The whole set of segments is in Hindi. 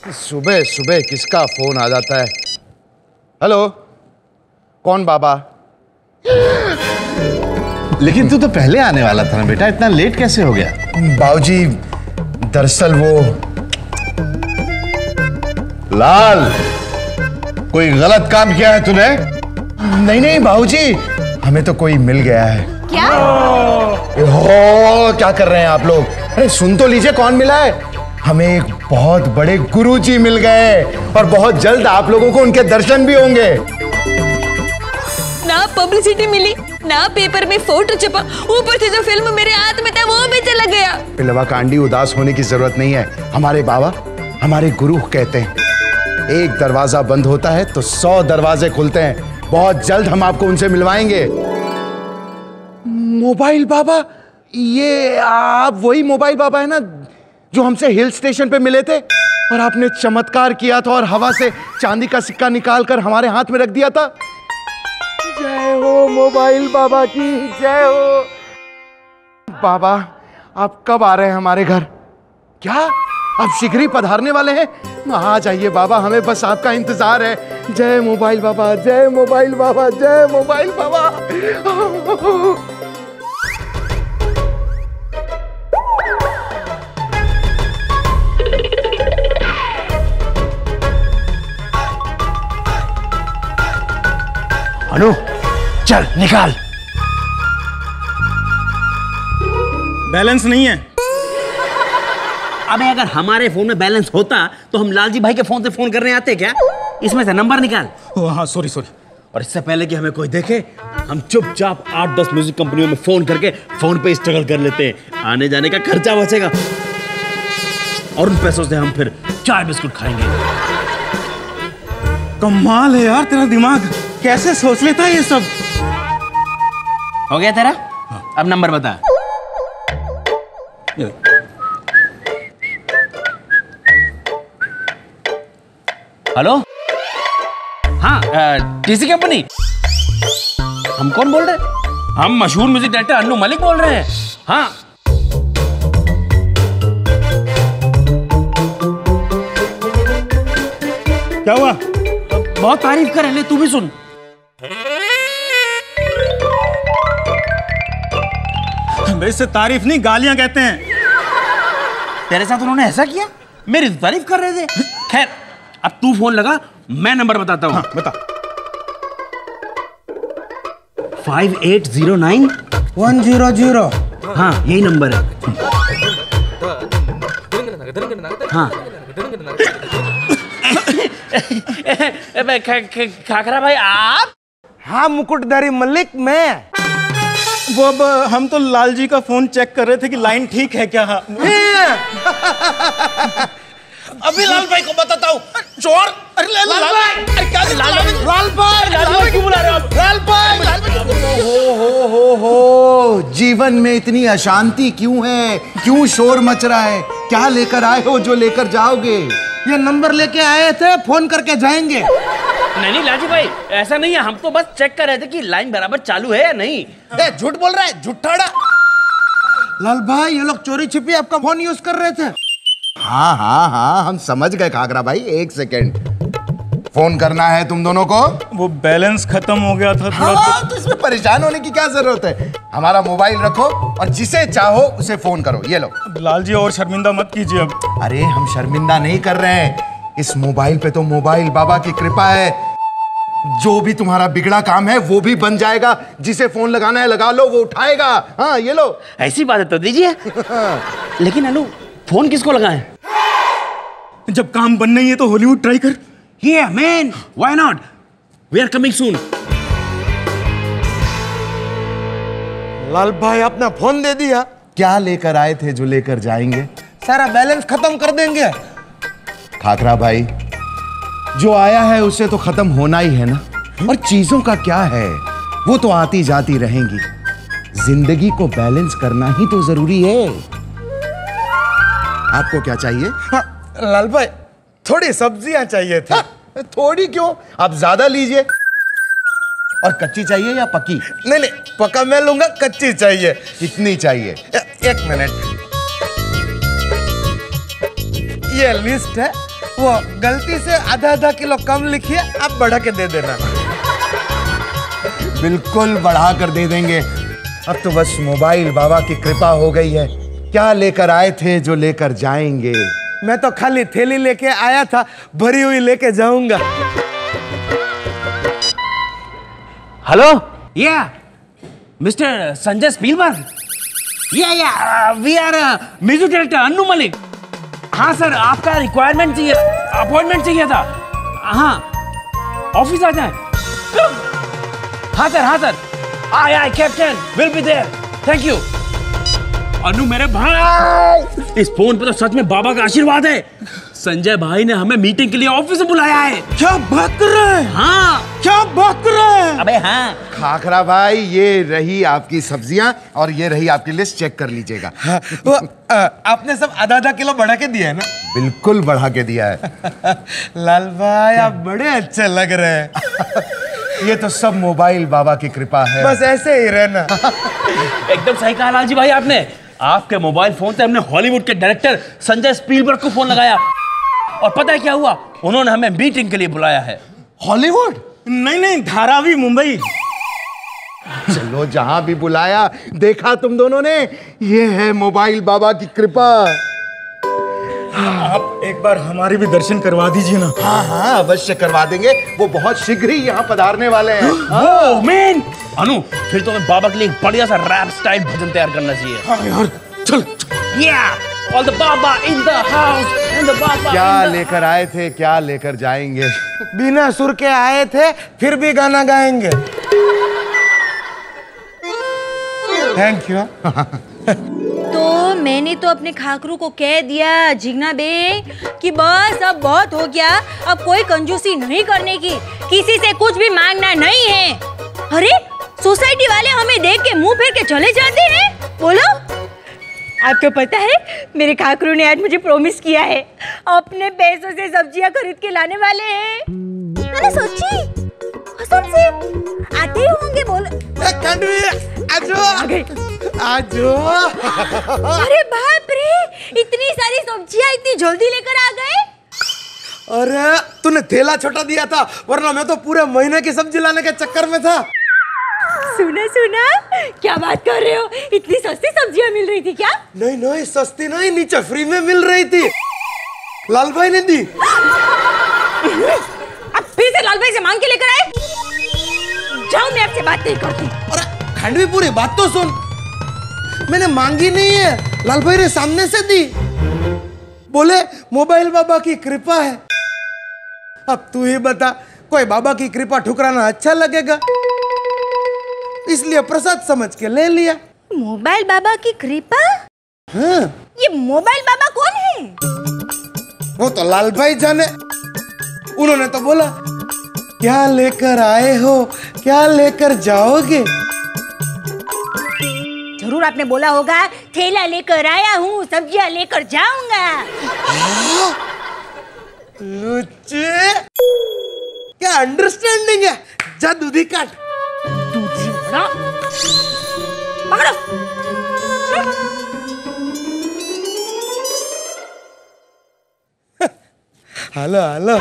सुबह सुबह किसका फोन आ जाता है? हेलो, कौन बाबा? लेकिन तू तो पहले आने वाला था ना बेटा, इतना लेट कैसे हो गया? बाबूजी, दरअसल वो लाल, कोई गलत काम किया है तूने? नहीं नहीं बाबूजी, हमें तो कोई मिल गया है। क्या? क्या कर रहे हैं आप लोग? अरे सुन तो लीजिए, कौन मिला है? हमें एक बहुत बड़े गुरुजी मिल गए और बहुत जल्द आप लोगों को उनके दर्शन भी होंगे। ना पब्लिसिटी मिली, ना पेपर में फोटो छपा, ऊपर से जो फिल्म मेरे हाथ में था वो भी चला गया। पिलवा कांडी, उदास होने की जरूरत नहीं है। हमारे बाबा, हमारे गुरु कहते हैं, एक दरवाजा बंद होता है तो 100 दरवाजे खुलते हैं। बहुत जल्द हम आपको उनसे मिलवाएंगे। मोबाइल बाबा? ये आप वही मोबाइल बाबा है ना जो हमसे हिल स्टेशन पे मिले थे और आपने चमत्कार किया था और हवा से चांदी का सिक्का निकालकर हमारे हाथ में रख दिया था? जय हो मोबाइल बाबा की, जय हो। बाबा, आप कब आ रहे हैं हमारे घर? क्या आप शीघ्र ही पधारने वाले हैं? आ जाइए बाबा, हमें बस आपका इंतजार है। जय मोबाइल बाबा, जय मोबाइल बाबा, जय मोबाइल बाबा। अनु, चल निकाल। बैलेंस नहीं है। अबे अगर हमारे फोन में बैलेंस होता तो हम लालजी भाई के फोन से फोन करने आते क्या? इसमें से नंबर निकाल। हाँ सॉरी। और इससे पहले कि हमें कोई देखे, हम चुपचाप 8-10 म्यूजिक कंपनियों में फोन करके फोन पे स्ट्रगल कर लेते हैं। आने जाने का खर्चा बचेगा और उन पैसों से हम फिर चाय बिस्कुट खाएंगे। कमाल है यार तेरा दिमाग, कैसे सोच लेता है ये सब? हो गया तेरा? अब नंबर बता। हेलो, हाँ टीसी कंपनी। हम कौन बोल रहे हैं? हम मशहूर म्यूजिक डायरेक्टर अन्नू मलिक बोल रहे हैं। हाँ क्या हुआ? बहुत तारीफ कर रहे, तू भी सुन। इससे तारीफ नहीं, गालियां कहते हैं। तेरे साथ उन्होंने ऐसा किया? मेरी तो तारीफ कर रहे थे। खैर, अब तू फोन लगा, मैं नंबर बताता हूँ। हाँ, बता। 5809 100। हाँ यही नंबर है। हाँ खाकरा भाई आप? हाँ मुकुटधारी मलिक मैं। वो अब हम तो लालजी का फोन चेक कर रहे थे कि लाइन ठीक है क्या। अभी लाल भाई को बताता हूँ। चोर! अरे लाल भाई! अरे क्या लाल भाई क्यों बुला रहे हो आप? लाल भाई! हो जीवन में इतनी अशांति क्यों है? क्यों शोर मच रहा है? क्या लेकर आए हो जो लेकर जाओगे? ये नंबर लेके आए थे, फोन करके जाएंगे। नहीं लालजी भाई, ऐसा नहीं है। हम तो बस चेक कर रहे थे कि लाइन बराबर चालू है या नहीं। झूठ बोल रहा है, झूठाड़ा। लाल भाई, ये लोग चोरी छिपी आपका फोन यूज कर रहे थे। हाँ हम समझ गए खाकरा भाई। एक सेकेंड, फोन करना है तुम दोनों को? वो बैलेंस खत्म हो गया था थोड़ा। हाँ, तो इसमें परेशान होने की क्या जरूरत है? हमारा मोबाइल रखो और जिसे चाहो उसे फोन करो। ये लो। लालजी और शर्मिंदा मत कीजिए अब। अरे हम शर्मिंदा नहीं कर रहे हैं। इस मोबाइल पे तो मोबाइल बाबा की कृपा है। जो भी तुम्हारा बिगड़ा काम है वो भी बन जाएगा। जिसे फोन लगाना है लगा लो, वो उठाएगा। हाँ ये लो। ऐसी बात है तो दीजिए। लेकिन अनु, फोन किसको लगाएं? जब काम बनना ही है तो हॉलीवुड ट्राई कर। Yeah man, why not? We are coming soon. लाल भाई अपना फोन दे दिया। क्या लेकर आए थे जो लेकर जाएंगे? सारा बैलेंस खत्म कर देंगे। खाकरा भाई, जो आया है उसे तो खत्म होना ही है ना। और चीजों का क्या है, वो तो आती जाती रहेंगी। जिंदगी को बैलेंस करना ही तो जरूरी है। आपको क्या चाहिए? हाँ, लाल भाई थोड़ी सब्जियां चाहिए थी। थोड़ी क्यों, आप ज्यादा लीजिए। और कच्ची चाहिए या पकी? नहीं पका मैं लूंगा, कच्ची चाहिए। कितनी चाहिए? एक मिनट, ये लिस्ट है, वो गलती से आधा किलो कम लिखिए, आप बढ़ा के दे देना। बिल्कुल बढ़ा कर दे देंगे। अब तो बस मोबाइल बाबा की कृपा हो गई है। क्या लेकर आए थे जो लेकर जाएंगे? मैं तो खाली थैली लेके आया था, भरी हुई लेके जाऊंगा। Hello, yeah mister Sanjay Spielberg, yeah we are music director Anu Malik. हाँ सर, आपका रिक्वायरमेंट चाहिए, अपॉइंटमेंट चाहिए था। हाँ, ऑफिस आ जाए। हाँ sir, aye captain, will be there, thank you. Anu मेरे भाई, इस फोन पे तो सच में बाबा का आशीर्वाद है। संजय भाई ने हमें मीटिंग के लिए ऑफिस में बुलाया है। क्या बात कर रहे हैं? हाँ, क्या बात कर रहे हैं? अबे हाँ। खाखरा भाई, ये रही आपकी सब्जियां और ये रही आपकी लिस्ट, चेक कर लीजिएगा। हाँ, वो आपने सब आधा किलो बढ़ा के दिया है ना? बिल्कुल बढ़ा के दिया है। लाल भाई, आप बड़े अच्छे लग रहे हैं। ये तो सब मोबाइल बाबा की कृपा है। बस ऐसे ही रहना। एकदम सही कहा लालजी भाई आपने। आपके मोबाइल फोन से हमने हॉलीवुड के डायरेक्टर संजय स्पीलबर्ग को फोन लगाया और पता है क्या हुआ? उन्होंने हमें मीटिंग के लिए बुलाया है। हॉलीवुड? नहीं, धारावी मुंबई। चलो, जहां भी बुलाया, देखा तुम दोनों ने, ये है मोबाइल बाबा की कृपा। आप एक बार हमारी भी दर्शन करवा दीजिए ना। हाँ, अवश्य करवा देंगे। वो बहुत शीघ्र ही यहाँ पधारने वाले हैं। ओह मैन, अनु फिर तो हमें बाबा के लिए एक बढ़िया सा रैप स्टाइल भजन तैयार करना चाहिए। हाँ यार, चल। Yeah, all the Baba in the house and the Baba क्या in the... लेकर आए थे, क्या लेकर जाएंगे? बिना सुर के आए थे, फिर भी गाना गाएंगे। Thank you. तो मैंने तो अपने खाकरू को कह दिया जिग्ना बे कि बस अब बहुत हो गया, अब कोई कंजूसी नहीं करने की, किसी से कुछ भी मांगना नहीं है। अरे सोसाइटी वाले हमें देख के मुंह फेर के चले जाते हैं। बोलो, आपको पता है मेरे खाकरू ने आज मुझे प्रॉमिस किया है, अपने पैसों से सब्जियां खरीद के लाने वाले हैं। मैंने सोची कसम से आते ही होंगे। बोलो आजो। अरे बाप रे, इतनी सारी सब्जियां इतनी जल्दी लेकर आ गए। अरे तूने थैला छोटा दिया था, वरना मैं तो पूरे महीने की सब्जी लाने के चक्कर में था। सुना, क्या बात कर रहे हो? इतनी सस्ती सब्जियां मिल रही थी क्या? नहीं, सस्ती नहीं, नीचे फ्री में मिल रही थी। लाल भाई ने दी। अब फिर से लाल भाई से मांग के लेकर आए? जाओ, मैं आपसे बात नहीं करती। अरे खंडवी, पूरी बात तो सुन। मैंने मांगी नहीं है, लाल भाई ने सामने से दी। बोले मोबाइल बाबा की कृपा है। अब तू ही बता, कोई बाबा की कृपा ठुकराना अच्छा लगेगा? इसलिए प्रसाद समझ के ले लिया। मोबाइल बाबा की कृपा? हाँ। ये मोबाइल बाबा कौन है? वो तो लाल भाई जाने। उन्होंने तो बोला, क्या लेकर आए हो, क्या लेकर जाओगे? जरूर आपने बोला होगा, थैला लेकर आया हूँ, सब्जियां लेकर जाऊंगा। लुच्चे, क्या अंडरस्टैंडिंग है? जा दूधी काट। दूधी बड़ा पकड़ो। हेलो।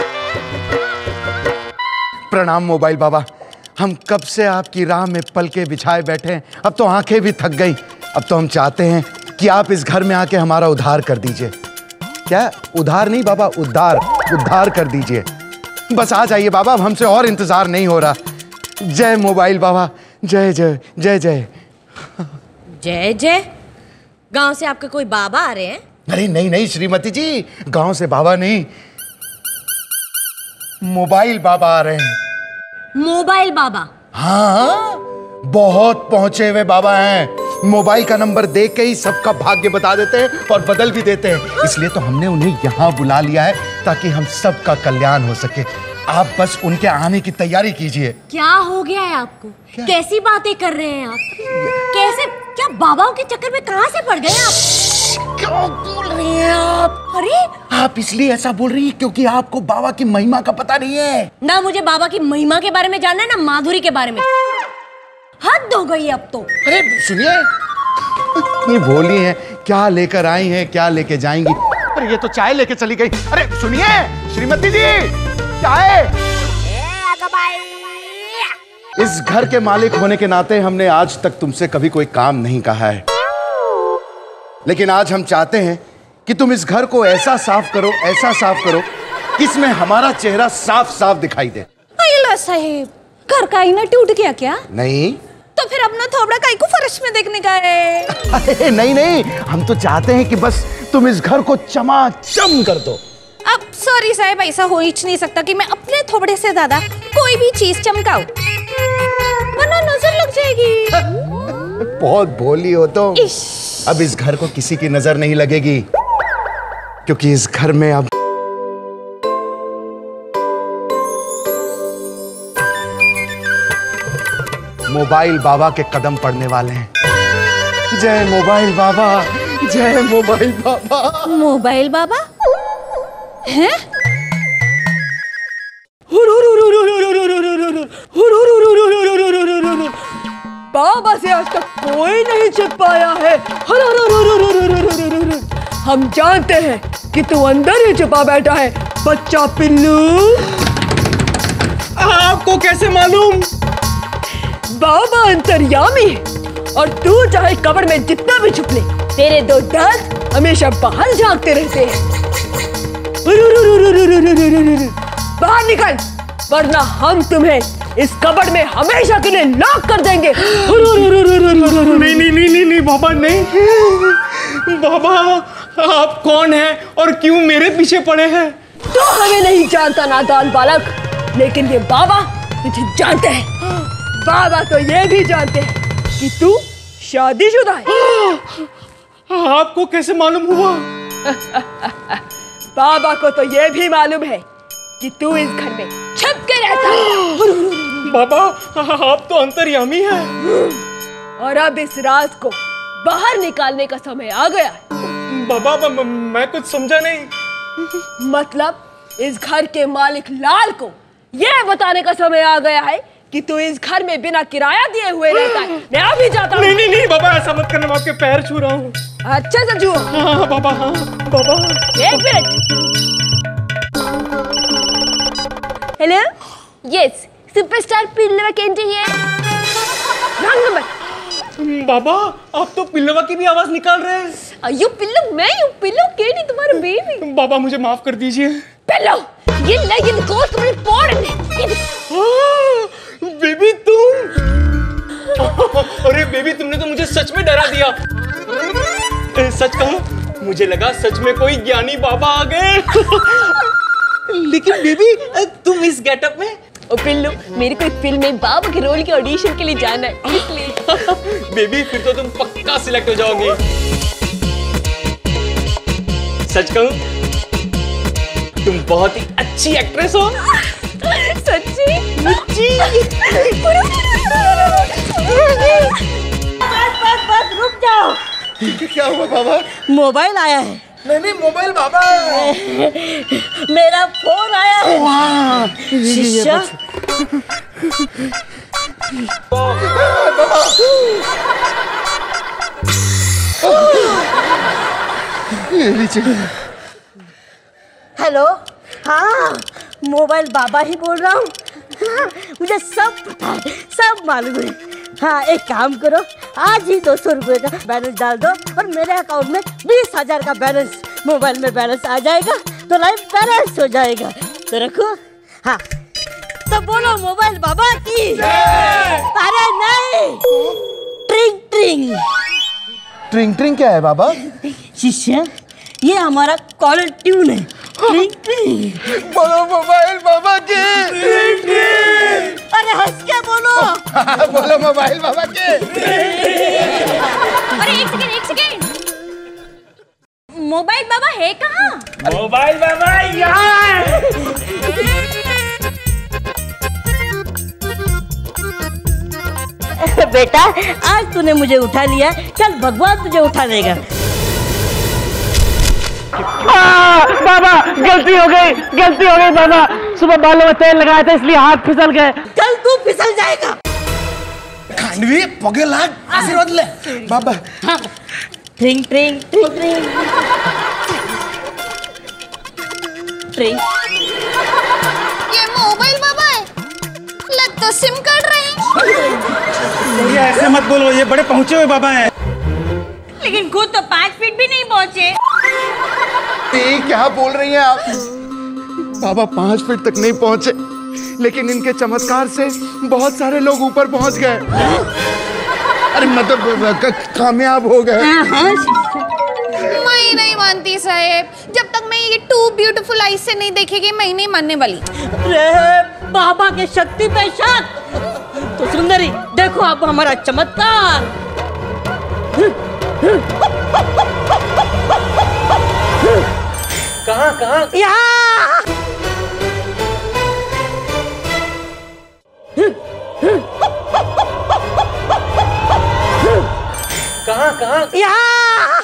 प्रणाम मोबाइल बाबा। हम कब से आपकी राह में पलके बिछाए बैठे हैं, अब तो आंखें भी थक गई। अब तो हम चाहते हैं कि आप इस घर में आके हमारा उद्धार कर दीजिए। क्या उधार नहीं बाबा, उद्धार कर दीजिए। बस आ जाइए बाबा, अब हमसे और इंतजार नहीं हो रहा। जय मोबाइल बाबा, जय जय जय जय जय जय। गांव से आपके कोई बाबा आ रहे हैं? अरे नहीं श्रीमती जी, गांव से बाबा नहीं, मोबाइल बाबा आ रहे हैं। मोबाइल बाबा? हाँ, बहुत पहुंचे हुए बाबा हैं। मोबाइल का नंबर देख के ही सबका भाग्य बता देते हैं और बदल भी देते हैं। इसलिए तो हमने उन्हें यहाँ बुला लिया है, ताकि हम सबका कल्याण हो सके। आप बस उनके आने की तैयारी कीजिए। क्या हो गया है आपको? कैसी बातें कर रहे हैं आप? कैसे, क्या बाबाओं के चक्कर में कहाँ से पड़ गए आप? क्या बोल रही हैं आप? अरे आप इसलिए ऐसा बोल रही हैं क्योंकि आपको बाबा की महिमा का पता नहीं है। ना मुझे बाबा की महिमा के बारे में जानना है, ना माधुरी के बारे में। हद हो गई अब तो। अरे सुनिए, ये बोली हैं, क्या लेकर आई हैं, क्या लेके जाएंगी? अरे ये तो चाय लेके चली गई। अरे सुनिए श्रीमती जी, चाय। इस घर के मालिक होने के नाते हमने आज तक तुमसे कभी कोई काम नहीं कहा है, लेकिन आज हम चाहते हैं कि तुम इस घर को ऐसा साफ करो, ऐसा साफ करो कि इसमें हमारा चेहरा साफ साफ दिखाई दे। अय्ला साहेब, घर का आईना टूट गया क्या? नहीं। तो फिर अपना थोबड़ा काई को फर्श में देखने का है? अरे नहीं नहीं, हम तो चाहते हैं कि बस तुम इस घर को चमाचम कर दो। अब सॉरी साहब, ऐसा हो ही नहीं सकता कि मैं अपने थोबड़े से ज्यादा कोई भी चीज चमकाऊं, वरना नजर लग जाएगी। बहुत भोली हो तुम। अब इस घर को किसी की नजर नहीं लगेगी, क्योंकि इस घर में अब मोबाइल बाबा के कदम पड़ने वाले हैं। जय मोबाइल बाबा, जय मोबाइल बाबा। मोबाइल बाबा हैं? बाबा से आज तक कोई नहीं छिप पाया है। हम जानते हैं कि तू अंदर ही छुपा बैठा है, बच्चा पिल्लू। आपको कैसे मालूम? बाबा अंतर्यामी है, और तू चाहे कब्र में जितना भी छुप ले, तेरे दो दांत हमेशा बाहर झांकते रहते हैं। बाहर निकल, वरना हम तुम्हें इस कब्र में हमेशा के लिए लॉक कर देंगे। नहीं नहीं नहीं नहीं नहीं बाबा, नहीं। बाबा आप कौन हैं और क्यों मेरे पीछे पड़े हैं? तो हमें नहीं जानता नादान बालक, लेकिन ये बाबा तुझे जानते हैं। बाबा तो ये भी जानते हैं कि तू शादीशुदा है। आपको कैसे मालूम हुआ? बाबा को तो ये भी मालूम है कि तू इस घर में छुप के रहता है। बाबा आप तो अंतर्यामी हैं। और अब इस राज को बाहर निकालने का समय आ गया है। बाबा मैं कुछ समझा नहीं। मतलब इस घर के मालिक लाल को यह बताने का समय आ गया है कि तू इस घर में बिना किराया दिए हुए रहता है। मैं अभी जाता हूँ। नहीं नहीं नहीं बाबा, ऐसा मत करना, मैं आपके पैर छू रहा हूँ। अच्छा से छू। हाँ बाबा, हाँ बाबा। एक मिनट। हेलो, यस, सुपरस्टार पिल्लवा कैंडी है। Wrong number. बाबा आप तो पिल्लवा की भी आवाज निकाल रहे हैं। यू पिल्लू, मैं यू पिल्लू कैंडी तुम्हारा बेबी। बाबा मुझे माफ कर दीजिए। पिल्लू, ये लेकिन कोस तुम्हारे पोड़ बेबी तुम। अरे बेबी तुमने तो मुझे सच में डरा दिया। सच कहूं, मुझे लगा सच में कोई ज्ञानी बाबा आ गए। लेकिन बेबी तुम इस गेटअप में? ओ पिल्लू, मेरी कोई फिल्म में बाबा के रोल के ऑडिशन के लिए जाना है, इसलिए। बेबी फिर तो तुम पक्का सिलेक्ट हो जाओगी। सच कहूं, तुम बहुत ही अच्छी एक्ट्रेस हो। सच्ची? बस रुक जाओ। क्या हुआ बाबा? मोबाइल आया है। नहीं नहीं, मोबाइल बाबा। मेरा फोन आया है। शिष्या, हेलो, हाँ मोबाइल बाबा ही बोल रहा हूँ। हाँ, मुझे सब पता है, सब मालूम है। हाँ एक काम करो, आज ही 200 रुपये का बैलेंस डाल दो और मेरे अकाउंट में 20,000 का बैलेंस, मोबाइल में बैलेंस आ जाएगा तो लाइफ बैलेंस हो जाएगा। तो रखो। हाँ तो बोलो मोबाइल बाबा की। अरे नहीं, ट्रिंग ट्रिंग। ट्रिंग ट्रिंग क्या है बाबा? शिष्य, ये हमारा कॉलर ट्यून है। ट्रिंग ट्रिंग। बोलो मोबाइल बाबा की। ट्रिंग ट्रिंग। अरे हंस के बोलो। बोलो मोबाइल बाबा के। अरे एक सेकेंड। मोबाइल बाबा है कहाँ? मोबाइल बाबा यहाँ। बेटा आज तूने मुझे उठा लिया, कल भगवान तुझे उठा देगा। बाबा गलती हो गई बाबा। सुबह बालों में तेल लगाया था इसलिए हाथ फिसल गए। कल तू फिसल जाएगा। खांडवी पगे लाग, आशीर्वाद ले बाबा। ट्रिंग ट्रिंग ट्रिंग ट्रिंग। ट्रेन। ये मोबाइल बाबा है, लग तो सिम कार्ड रहे। ये ऐसे मत बोलो, ये बड़े पहुंचे हुए बाबा हैं। लेकिन खुद तो 5 फीट भी नहीं पहुंचे। ये क्या बोल रही हैं आप? बाबा 5 फीट तक नहीं पहुंचे, लेकिन इनके चमत्कार से बहुत सारे लोग ऊपर पहुंच गए। अरे मतलब कामयाब हो गए। मैं नहीं मानती साहेब, जब तक मैं ये 2 ब्यूटीफुल आईज से नहीं देखेगी मैं नहीं मानने वाली। अरे बाबा के शक्ति पे शक। तो सुंदरी देखो अब हमारा चमत्कार। कहाँ? यहाँ। कहाँ? यहाँ।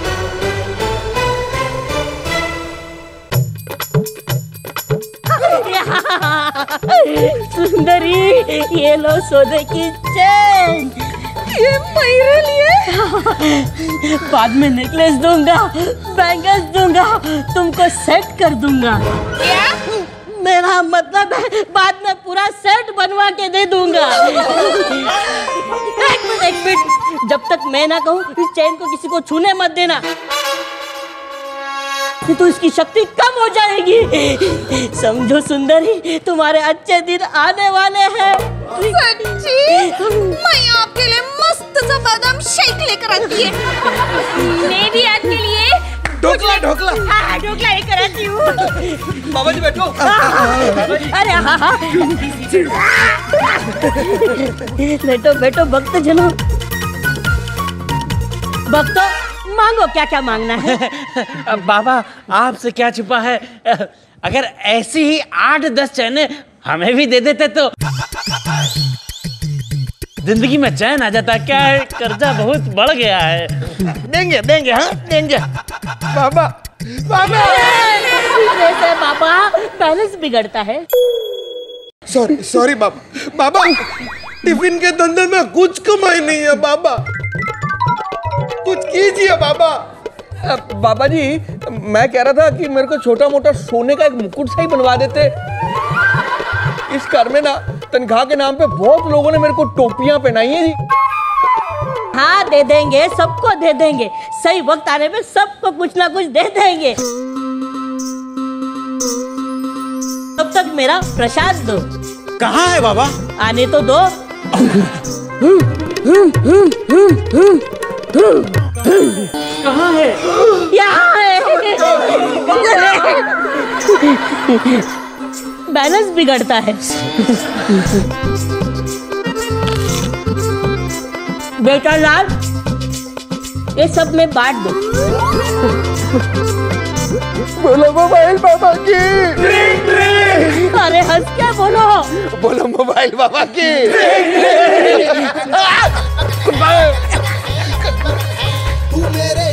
सुंदरी ये लो सोने की चेन। ये मेरे लिए। बाद में नेकलेस दूंगा, बैंगल्स दूंगा, तुमको सेट कर दूंगा। क्या? मेरा मतलब है बाद में पूरा सेट बनवा के दे दूंगा। एक मिनट, जब तक मैं ना कहूँ इस चैन को किसी को छूने मत देना, तो इसकी शक्ति कम हो जाएगी। समझो सुंदरी, तुम्हारे अच्छे दिन आने वाले हैं। सच्ची? मैं आपके लिए मस्त सा बादाम शेक लेकर आती है। मैं भी आपके लिए ढोकला ढोकला लेकर आती हूँ। बाबा जी बैठो। अरे हाँ, बैठो भक्त जनो। भक्तों मांगो, क्या क्या मांगना है। बाबा आपसे क्या छुपा है, अगर ऐसी ही 8-10 चैने हमें भी दे देते तो जिंदगी में चैन आ जाता। क्या है, कर्जा बहुत बढ़ गया है। देंगे हाँ देंगे। बाबा वैसे बाबा बैलेंस बिगड़ता है। सॉरी बाबा टिफिन के धंधे में कुछ कमाई नहीं है बाबा, कुछ कीजिए बाबा। बाबा जी मैं कह रहा था कि मेरे को छोटा मोटा सोने का एक मुकुट सा ही बनवा देते। इस घर में ना तनख्वाह के नाम पे बहुत लोगों ने मेरे को टोपियां पहनाई हैं जी। हाँ दे देंगे, सबको दे देंगे। सही वक्त आने पे सबको कुछ ना कुछ दे देंगे। तब तक मेरा प्रसाद दो। कहाँ है बाबा? आने तो दो। कहाँ है? यहाँ है। बैलेंस बिगड़ता है। बेटा लाल, ये सब में बांट दो। बोलो मोबाइल बाबा की। अरे हंस क्या बोलो मोबाइल बाबा की। तू मेरे